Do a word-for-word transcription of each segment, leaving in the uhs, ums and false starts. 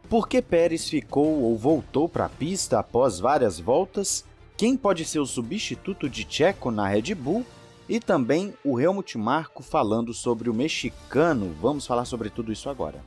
Por que Pérez ficou ou voltou para a pista após várias voltas? Quem pode ser o substituto de Checo na Red Bull? E também o Helmut Marko falando sobre o mexicano. Vamos falar sobre tudo isso agora.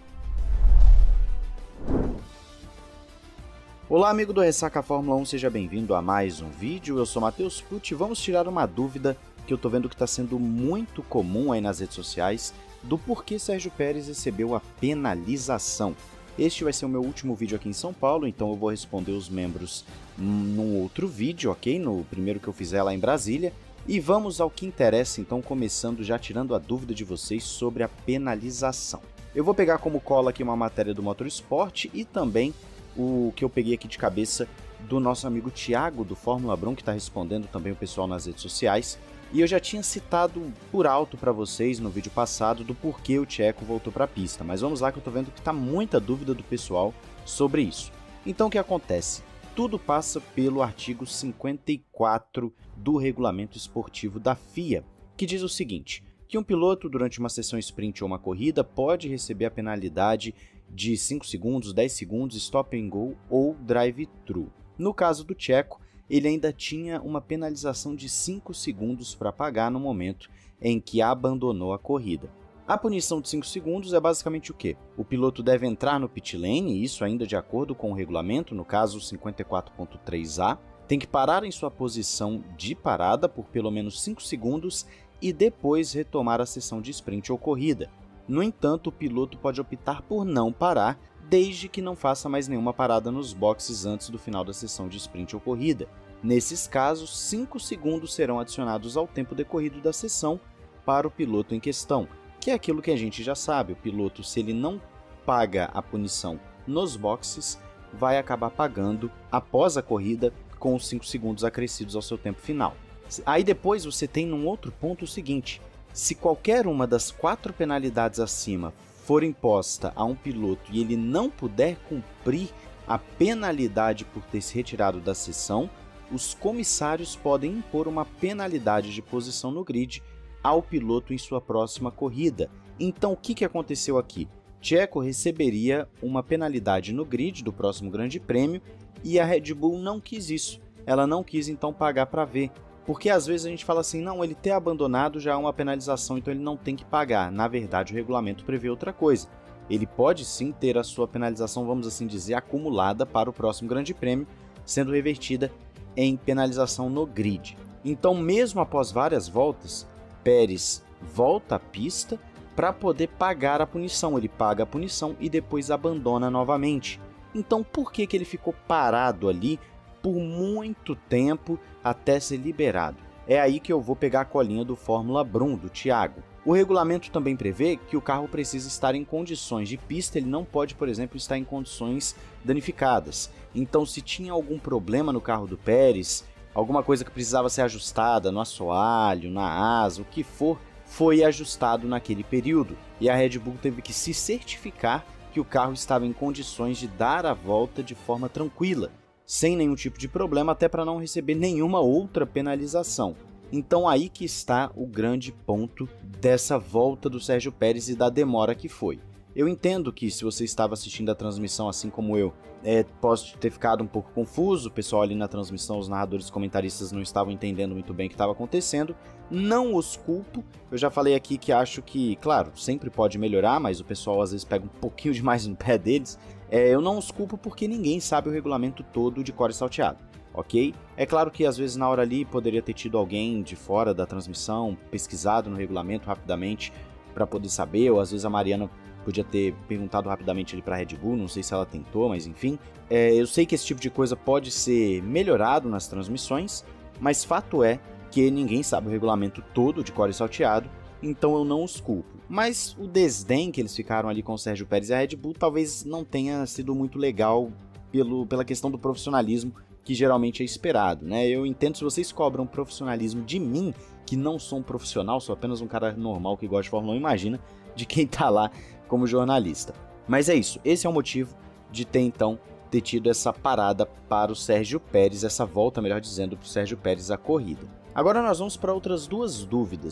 Olá, amigo do Ressaca Fórmula um, seja bem-vindo a mais um vídeo. Eu sou Matheus Pucci e vamos tirar uma dúvida que eu tô vendo que está sendo muito comum aí nas redes sociais do porquê Sérgio Pérez recebeu a penalização. Este vai ser o meu último vídeo aqui em São Paulo, então eu vou responder os membros num outro vídeo, ok? No primeiro que eu fizer lá em Brasília. E vamos ao que interessa, então, começando já tirando a dúvida de vocês sobre a penalização. Eu vou pegar como cola aqui uma matéria do Motorsport e também o que eu peguei aqui de cabeça do nosso amigo Thiago, do Fórmula Brum, que está respondendo também o pessoal nas redes sociais. E eu já tinha citado por alto para vocês no vídeo passado do porquê o Checo voltou para a pista, mas vamos lá que eu estou vendo que está muita dúvida do pessoal sobre isso. Então o que acontece? Tudo passa pelo artigo cinquenta e quatro do Regulamento Esportivo da F I A, que diz o seguinte, que um piloto durante uma sessão sprint ou uma corrida pode receber a penalidade de cinco segundos, dez segundos, stop and go ou drive-thru. No caso do Checo, ele ainda tinha uma penalização de cinco segundos para pagar no momento em que abandonou a corrida. A punição de cinco segundos é basicamente o quê? O piloto deve entrar no pit lane, isso ainda de acordo com o regulamento, no caso cinquenta e quatro ponto três A, tem que parar em sua posição de parada por pelo menos cinco segundos e depois retomar a sessão de sprint ou corrida. No entanto, o piloto pode optar por não parar, desde que não faça mais nenhuma parada nos boxes antes do final da sessão de sprint ou corrida. Nesses casos, cinco segundos serão adicionados ao tempo decorrido da sessão para o piloto em questão, que é aquilo que a gente já sabe, o piloto, se ele não paga a punição nos boxes, vai acabar pagando após a corrida com os cinco segundos acrescidos ao seu tempo final. Aí depois você tem num outro ponto o seguinte, se qualquer uma das quatro penalidades acima for imposta a um piloto e ele não puder cumprir a penalidade por ter se retirado da sessão, os comissários podem impor uma penalidade de posição no grid ao piloto em sua próxima corrida. Então o que, que aconteceu aqui? Checo receberia uma penalidade no grid do próximo Grande Prêmio e a Red Bull não quis isso. Ela não quis então pagar para ver. Porque às vezes a gente fala assim, não, ele ter abandonado já é uma penalização, então ele não tem que pagar. Na verdade, o regulamento prevê outra coisa. Ele pode sim ter a sua penalização, vamos assim dizer, acumulada para o próximo Grande Prêmio, sendo revertida em penalização no grid. Então, mesmo após várias voltas, Pérez volta à pista para poder pagar a punição. Ele paga a punição e depois abandona novamente. Então, por que que ele ficou parado ali por muito tempo até ser liberado? É aí que eu vou pegar a colinha do Fórmula Brum, do Thiago. O regulamento também prevê que o carro precisa estar em condições de pista, ele não pode, por exemplo, estar em condições danificadas. Então, se tinha algum problema no carro do Pérez, alguma coisa que precisava ser ajustada no assoalho, na asa, o que for, foi ajustado naquele período. E a Red Bull teve que se certificar que o carro estava em condições de dar a volta de forma tranquila, sem nenhum tipo de problema, até para não receber nenhuma outra penalização. Então aí que está o grande ponto dessa volta do Sérgio Pérez e da demora que foi. Eu entendo que se você estava assistindo a transmissão assim como eu, é, pode ter ficado um pouco confuso, o pessoal ali na transmissão, os narradores comentaristas não estavam entendendo muito bem o que estava acontecendo. Não os culpo, eu já falei aqui que acho que, claro, sempre pode melhorar, mas o pessoal às vezes pega um pouquinho demais no pé deles. É, eu não os culpo porque ninguém sabe o regulamento todo de cor e salteado, ok? É claro que às vezes na hora ali poderia ter tido alguém de fora da transmissão, pesquisado no regulamento rapidamente para poder saber, ou às vezes a Mariana podia ter perguntado rapidamente ali para a Red Bull, não sei se ela tentou, mas enfim. É, eu sei que esse tipo de coisa pode ser melhorado nas transmissões, mas fato é que ninguém sabe o regulamento todo de cor e salteado, então eu não os culpo. Mas o desdém que eles ficaram ali com o Sérgio Pérez e a Red Bull talvez não tenha sido muito legal pelo, pela questão do profissionalismo que geralmente é esperado, né? Eu entendo se vocês cobram profissionalismo de mim, que não sou um profissional, sou apenas um cara normal que gosta de Fórmula um, imagina de quem tá lá como jornalista. Mas é isso, esse é o motivo de ter então ter tido essa parada para o Sérgio Pérez, essa volta, melhor dizendo, para o Sérgio Pérez à corrida. Agora nós vamos para outras duas dúvidas.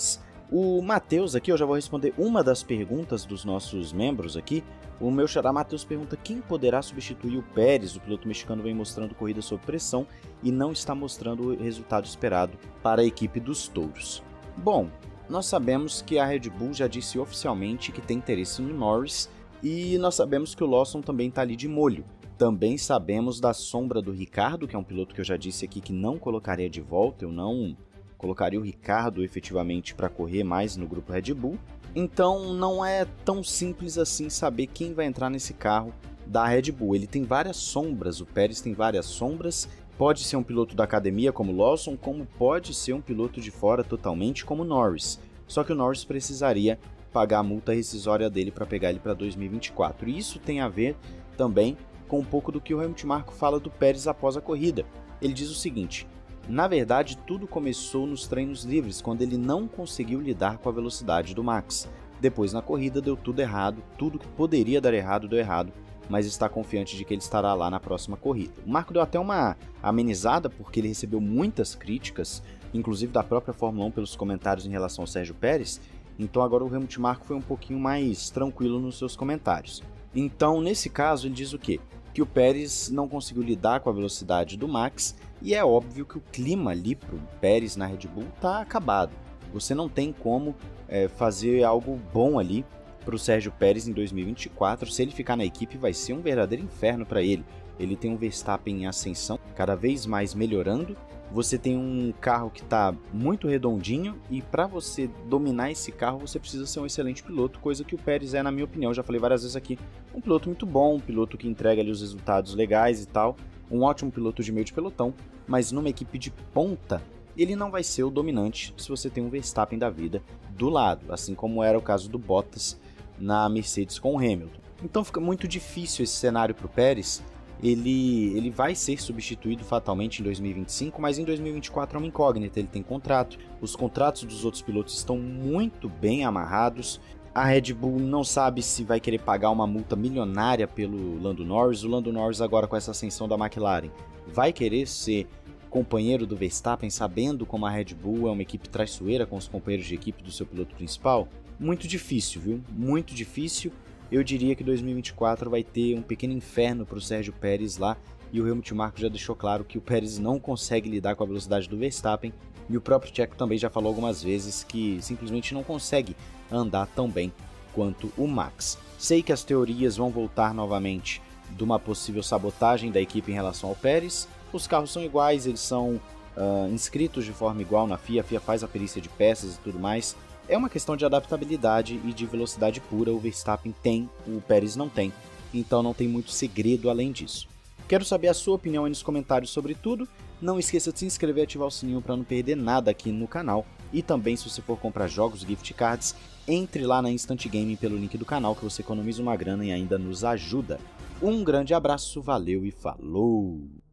O Matheus aqui, eu já vou responder uma das perguntas dos nossos membros aqui. O meu xará Matheus pergunta quem poderá substituir o Pérez. O piloto mexicano vem mostrando corrida sob pressão e não está mostrando o resultado esperado para a equipe dos touros. Bom, nós sabemos que a Red Bull já disse oficialmente que tem interesse no Norris e nós sabemos que o Lawson também está ali de molho. Também sabemos da sombra do Ricciardo, que é um piloto que eu já disse aqui que não colocaria de volta, eu não colocaria o Ricciardo efetivamente para correr mais no grupo Red Bull. Então não é tão simples assim saber quem vai entrar nesse carro da Red Bull. Ele tem várias sombras, o Pérez tem várias sombras. Pode ser um piloto da academia como Lawson, como pode ser um piloto de fora totalmente como Norris. Só que o Norris precisaria pagar a multa rescisória dele para pegar ele para dois mil e vinte e quatro. E isso tem a ver também com um pouco do que o Helmut Marko fala do Pérez após a corrida. Ele diz o seguinte: na verdade, tudo começou nos treinos livres, quando ele não conseguiu lidar com a velocidade do Max. Depois, na corrida, deu tudo errado, tudo que poderia dar errado, deu errado, mas está confiante de que ele estará lá na próxima corrida. O Marko deu até uma amenizada, porque ele recebeu muitas críticas, inclusive da própria Fórmula um pelos comentários em relação ao Sérgio Pérez, então agora o Helmut Marko foi um pouquinho mais tranquilo nos seus comentários. Então, nesse caso, ele diz o quê? Que o Pérez não conseguiu lidar com a velocidade do Max, e é óbvio que o clima ali para o Pérez na Red Bull está acabado. Você não tem como é, fazer algo bom ali para o Sérgio Pérez em dois mil e vinte e quatro. Se ele ficar na equipe, vai ser um verdadeiro inferno para ele. Ele tem um Verstappen em ascensão, cada vez mais melhorando. Você tem um carro que está muito redondinho e para você dominar esse carro você precisa ser um excelente piloto, coisa que o Pérez é, na minha opinião, já falei várias vezes aqui, um piloto muito bom, um piloto que entrega ali os resultados legais e tal, um ótimo piloto de meio de pelotão, mas numa equipe de ponta ele não vai ser o dominante se você tem um Verstappen da vida do lado, assim como era o caso do Bottas na Mercedes com o Hamilton. Então fica muito difícil esse cenário para o Pérez. Ele, ele vai ser substituído fatalmente em dois mil e vinte e cinco, mas em dois mil e vinte e quatro é uma incógnita, ele tem contrato, os contratos dos outros pilotos estão muito bem amarrados, a Red Bull não sabe se vai querer pagar uma multa milionária pelo Lando Norris, o Lando Norris agora com essa ascensão da McLaren vai querer ser companheiro do Verstappen, sabendo como a Red Bull é uma equipe traiçoeira com os companheiros de equipe do seu piloto principal? Muito difícil, viu? Muito difícil. Eu diria que dois mil e vinte e quatro vai ter um pequeno inferno para o Sérgio Pérez lá, e o Helmut Marko já deixou claro que o Pérez não consegue lidar com a velocidade do Verstappen, e o próprio Checo também já falou algumas vezes que simplesmente não consegue andar tão bem quanto o Max. Sei que as teorias vão voltar novamente de uma possível sabotagem da equipe em relação ao Pérez. Os carros são iguais, eles são uh, inscritos de forma igual na F I A, a F I A faz a perícia de peças e tudo mais. É uma questão de adaptabilidade e de velocidade pura, o Verstappen tem, o Pérez não tem, então não tem muito segredo além disso. Quero saber a sua opinião aí nos comentários sobre tudo, não esqueça de se inscrever e ativar o sininho para não perder nada aqui no canal, e também se você for comprar jogos, gift cards, entre lá na Instant Gaming pelo link do canal que você economiza uma grana e ainda nos ajuda. Um grande abraço, valeu e falou!